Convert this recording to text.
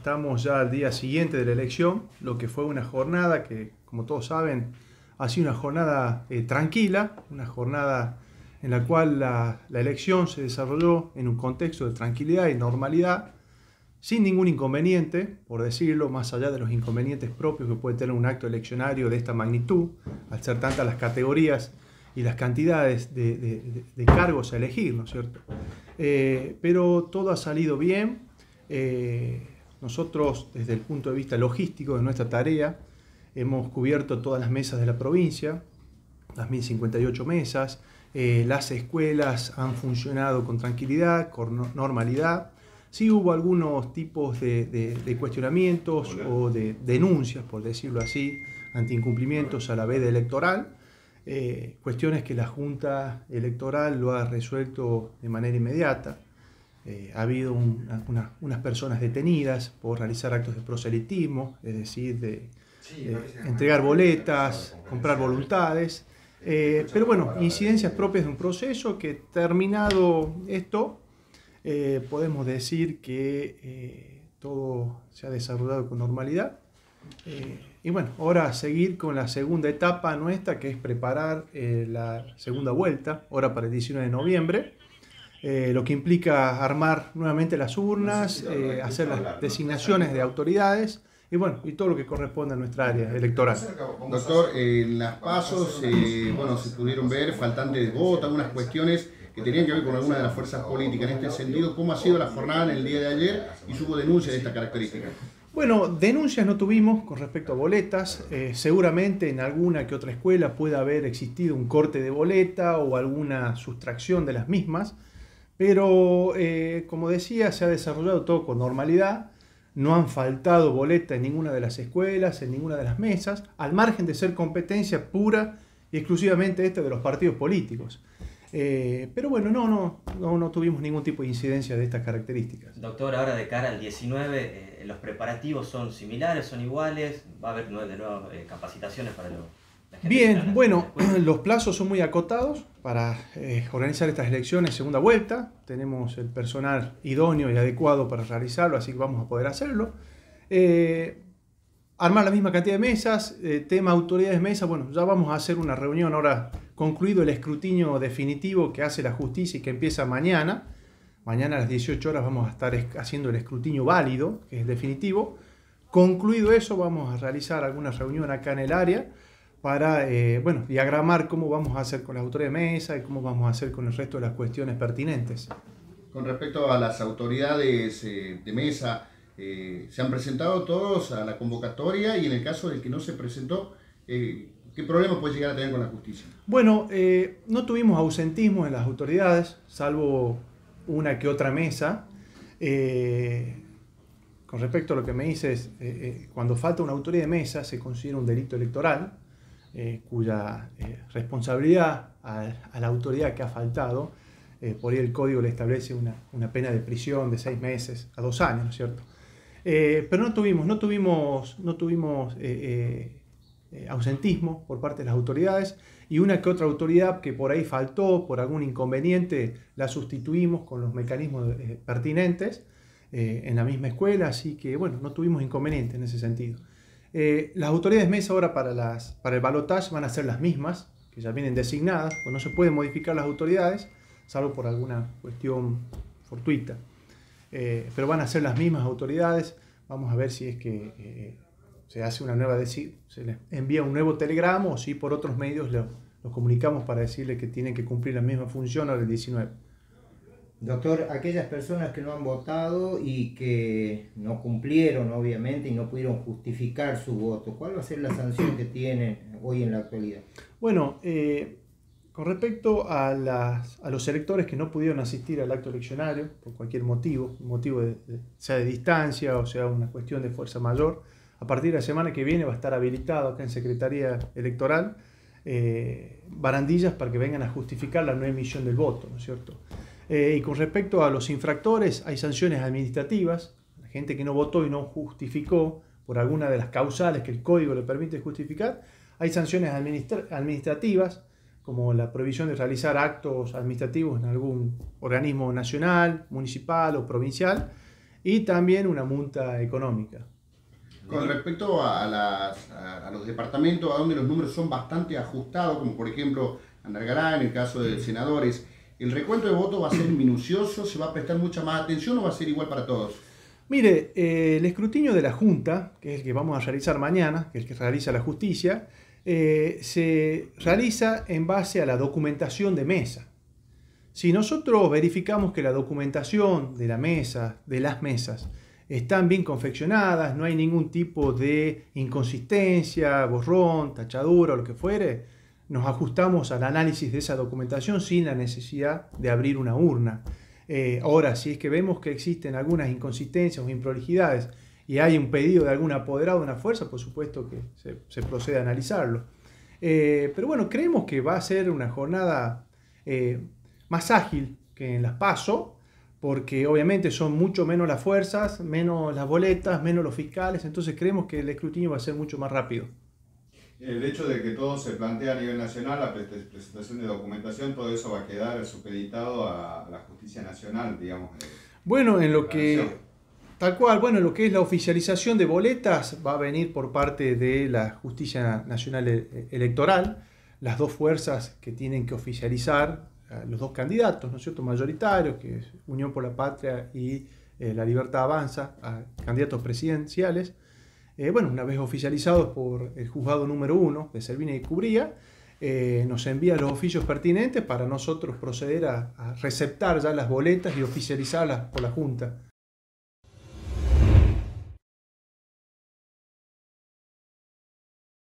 estamos ya al día siguiente de la elección, lo que fue una jornada que, como todos saben, ha sido una jornada tranquila, una jornada en la cual la elección se desarrolló en un contexto de tranquilidad y normalidad, sin ningún inconveniente, por decirlo, más allá de los inconvenientes propios que puede tener un acto eleccionario de esta magnitud, al ser tantas las categorías y las cantidades de cargos a elegir, ¿no es cierto? Pero todo ha salido bien. Nosotros, desde el punto de vista logístico de nuestra tarea, hemos cubierto todas las mesas de la provincia, las 1058 mesas. Las escuelas han funcionado con tranquilidad, con normalidad. Sí hubo algunos tipos de cuestionamientos o de denuncias, por decirlo así, ante incumplimientos a la veda electoral. Cuestiones que la Junta Electoral lo ha resuelto de manera inmediata. Ha habido unas personas detenidas por realizar actos de proselitismo, es decir, de entregar boletas, comprar voluntades. Pero bueno, incidencias propias de un proceso que, terminado esto, podemos decir que todo se ha desarrollado con normalidad. Y bueno, ahora seguir con la segunda etapa nuestra, que es preparar la segunda vuelta, ahora para el 19 de noviembre, lo que implica armar nuevamente las urnas, hacer las designaciones de autoridades y bueno, y todo lo que corresponde a nuestra área electoral. Doctor, en las pasos, bueno, se pudieron ver faltantes de voto, algunas cuestiones que tenían que ver con alguna de las fuerzas políticas. En este sentido, ¿cómo ha sido la jornada en el día de ayer y si hubo denuncias de esta característica? Bueno, denuncias no tuvimos con respecto a boletas. Seguramente en alguna que otra escuela puede haber existido un corte de boleta o alguna sustracción de las mismas, pero como decía, se ha desarrollado todo con normalidad. No han faltado boletas en ninguna de las escuelas, en ninguna de las mesas, al margen de ser competencia pura y exclusivamente esta de los partidos políticos. Pero bueno, no tuvimos ningún tipo de incidencia de estas características. Doctor, ahora de cara al 19, ¿los preparativos son similares, son iguales? ¿Va a haber de nuevo capacitaciones para la gente? Bien, bueno, los plazos son muy acotados para organizar estas elecciones segunda vuelta. Tenemos el personal idóneo y adecuado para realizarlo, así que vamos a poder hacerlo. Armar la misma cantidad de mesas, tema autoridades de mesa, bueno, ya vamos a hacer una reunión ahora, concluido el escrutinio definitivo que hace la justicia y que empieza mañana. Mañana a las 18 horas vamos a estar haciendo el escrutinio válido, que es definitivo. Concluido eso, vamos a realizar alguna reunión acá en el área para bueno, diagramar cómo vamos a hacer con las autoridades de mesa y cómo vamos a hacer con el resto de las cuestiones pertinentes. Con respecto a las autoridades de mesa, ¿se han presentado todos a la convocatoria? Y en el caso del que no se presentó, ¿qué problema puede llegar a tener con la justicia? Bueno, no tuvimos ausentismo en las autoridades, salvo una que otra mesa. Con respecto a lo que me dices, cuando falta una autoridad de mesa se considera un delito electoral, cuya responsabilidad a la autoridad que ha faltado, por ahí el código le establece una pena de prisión de 6 meses a 2 años, ¿no es cierto? Pero no tuvimos ausentismo por parte de las autoridades, y una que otra autoridad que por ahí faltó por algún inconveniente la sustituimos con los mecanismos pertinentes en la misma escuela, así que bueno, no tuvimos inconveniente en ese sentido. Las autoridades mesa ahora para el balotaje van a ser las mismas, que ya vienen designadas, pues no se pueden modificar las autoridades, salvo por alguna cuestión fortuita. Pero van a ser las mismas autoridades. Vamos a ver si es que se hace una nueva se les envía un nuevo telegrama o si por otros medios los comunicamos para decirles que tienen que cumplir la misma función ahora el 19. Doctor, aquellas personas que no han votado y que no cumplieron, obviamente, y no pudieron justificar su voto, ¿cuál va a ser la sanción que tienen hoy en la actualidad? Bueno, con respecto a los electores que no pudieron asistir al acto eleccionario por cualquier motivo, sea de distancia o sea una cuestión de fuerza mayor, a partir de la semana que viene va a estar habilitado acá en Secretaría Electoral barandillas para que vengan a justificar la no emisión del voto, ¿no es cierto? Y con respecto a los infractores, hay sanciones administrativas. La gente que no votó y no justificó por alguna de las causales que el código le permite justificar, hay sanciones administrativas, como la prohibición de realizar actos administrativos en algún organismo nacional, municipal o provincial. y también una multa económica. Con respecto a los departamentos, a donde los números son bastante ajustados, como por ejemplo Andalgalá, en el caso de senadores, ¿el recuento de votos va a ser minucioso? ¿Se va a prestar mucha más atención o va a ser igual para todos? Mire, el escrutinio de la Junta, que es el que vamos a realizar mañana, que es el que realiza la justicia, se realiza en base a la documentación de mesa. Si nosotros verificamos que la documentación de la mesa, de las mesas, están bien confeccionadas, no hay ningún tipo de inconsistencia, borrón, tachadura o lo que fuere, nos ajustamos al análisis de esa documentación sin la necesidad de abrir una urna. Ahora, si es que vemos que existen algunas inconsistencias o improlijidades y hay un pedido de algún apoderado de una fuerza, por supuesto que se procede a analizarlo. Pero bueno, creemos que va a ser una jornada más ágil que en las PASO, porque obviamente son mucho menos las fuerzas, menos las boletas, menos los fiscales, entonces creemos que el escrutinio va a ser mucho más rápido. El hecho de que todo se plantea a nivel nacional, la presentación de documentación, todo eso va a quedar supeditado a la justicia nacional, digamos. Bueno, en lo que, tal cual, bueno, en lo que es la oficialización de boletas va a venir por parte de la Justicia Nacional Electoral, las dos fuerzas que tienen que oficializar, los dos candidatos, ¿no es cierto?, mayoritarios, que es Unión por la Patria y La Libertad Avanza, a candidatos presidenciales. Bueno, una vez oficializados por el juzgado número 1 de Servini y Cubría, nos envía los oficios pertinentes para nosotros proceder a receptar ya las boletas y oficializarlas por la Junta.